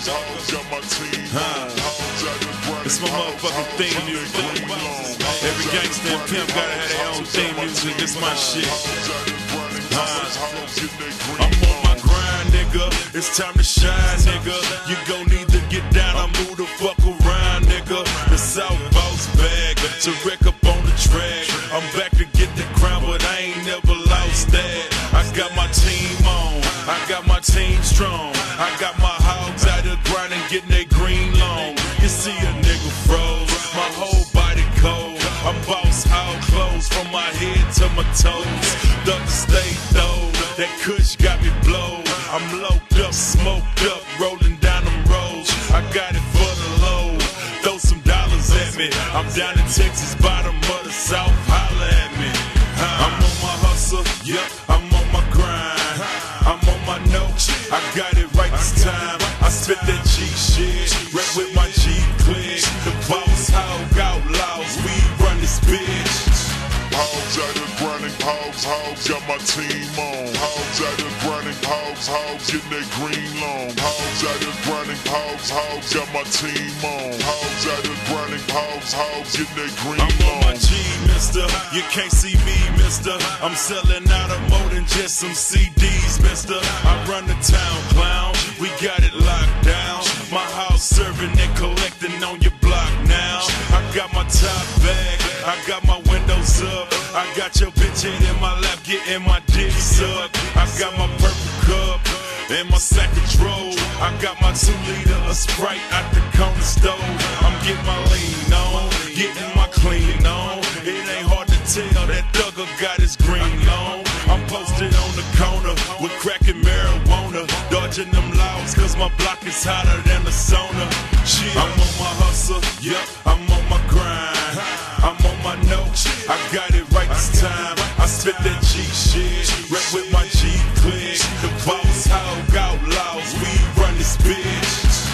It's my motherfucking theme music. Every gangster and pimp gotta have their own theme music. This my shit. I'm on my grind, nigga. It's time to shine, nigga. You gon' need to get down. I move the fuck around, nigga. The South Boss bag to wreck up on the track. I'm back to get the crown, but I ain't never lost that. I got my team on. I got my team strong. I got my hogs out there grinding, getting their green long. You see a nigga froze, my whole body cold. I'm boss hog clothes from my head to my toes. Duck stay though, that kush got me blowed. I'm loped up, smoked up, rolling down them roads. I got it for the low, throw some dollars at me. I'm down in Texas, bottom of the South, holla at me. I'm on my hustle, yep, I'm on my grind. I'm on my notes, I got it right this time. I spit that G shit, rap with my G click. The boss hog outlaws, we run this bitch. Hogs out there grinding, hogs got my team on. Hogs out there grinding, hogs getting that green long. Hogs out there grinding, hogs got my team on. Hogs out there grinding, hogs getting that green long. I'm on my G, mister, you can't see me, mister. I'm selling out of more than just some CDs, mister. I run the town, clown, we got it locked down. My house serving and collecting on your block now. I got my top bag, I got my windows up. I got your bitch head in my lap, getting my dick sucked. I got my purple cup and my sack of dro. I got my 2 liter of Sprite out the corner stove. I'm getting my lean on, getting my clean on. It ain't hard to tell that thugger got his green on. I'm posted on the corner with cracking marijuana, dodging them laws cause my block is hotter than the sauna. Shit, I'm on my hustle, yep, I'm on my grind. I'm on my notes, I got it right this time. I spit that G shit, rap with my G click. The boss hog outlaws, we run this bitch.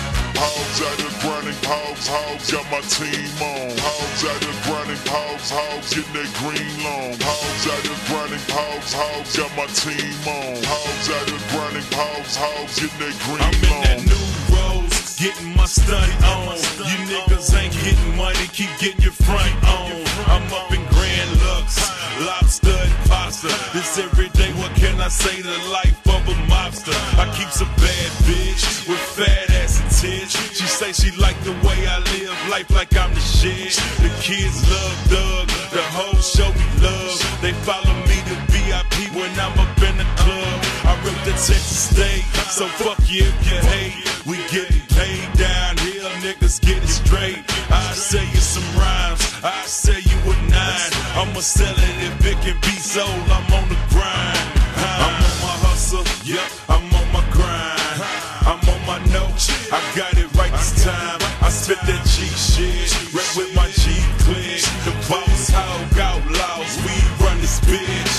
Hogs out there grinding, hogs got my team on. Hogs out there grinding, hogs getting that green long. Hogs out there grinding, hogs got my team on. Hogs out there grinding, hogs getting that green long. I'm in that new rose, getting my stunt on. You niggas ain't getting money, keep getting your front on. I'm up in Grand Lux, lobster and pasta. This every day, what can I say? The life of a mobster. I keeps a bad bitch with fat ass and tits. She say she like the way I live life like I'm the shit. The kids love Doug, the hoes show me love. They follow me to VIP when I'm up in the club. I rep the Texas state, so fuck you if you hate. We getting paid down here, niggas get it straight. I say you some rhymes, I say you a 9. I'ma sell it if it can be sold, I'm on the grind. I'm on my hustle, yep, I'm on my grind. I'm on my notes, I got it right this time. I spit that G shit, rap with my G click. The boss hog outlaws, we run this bitch.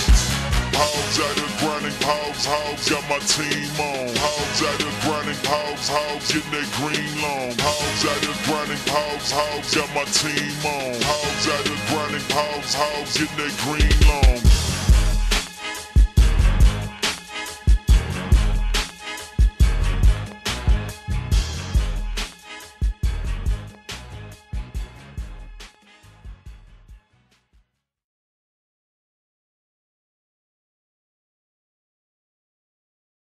Hogs out there grinding, hogs got my team on. Hogs out there grinding, hogs getting that green long. Hogs out there grinding, hogs got my team on. Hogs out there grinding, hogs getting that green long.